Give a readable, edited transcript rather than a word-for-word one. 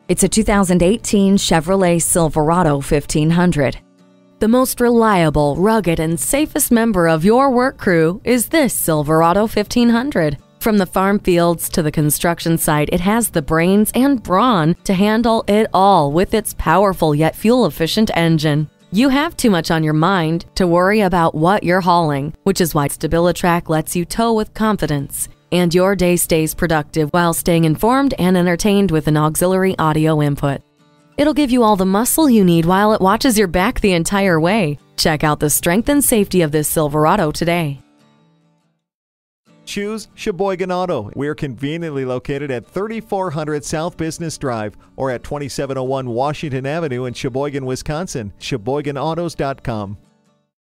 It's a 2018 Chevrolet Silverado 1500. The most reliable, rugged, and safest member of your work crew is this Silverado 1500. From the farm fields to the construction site, it has the brains and brawn to handle it all with its powerful yet fuel-efficient engine. You have too much on your mind to worry about what you're hauling, which is why StabiliTrak lets you tow with confidence. And your day stays productive while staying informed and entertained with an auxiliary audio input. It'll give you all the muscle you need while it watches your back the entire way. Check out the strength and safety of this Silverado today. Choose Sheboygan Auto. We're conveniently located at 3400 South Business Drive or at 2701 Washington Avenue in Sheboygan, Wisconsin. SheboyganAutos.com.